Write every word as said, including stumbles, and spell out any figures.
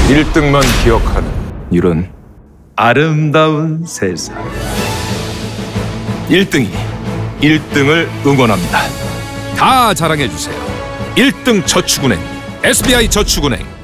일 등만 기억하는 이런 아름다운 세상. 일 등이 일 등을 응원합니다. 다 자랑해 주세요. 일 등 저축은행, 에스비아이 저축은행.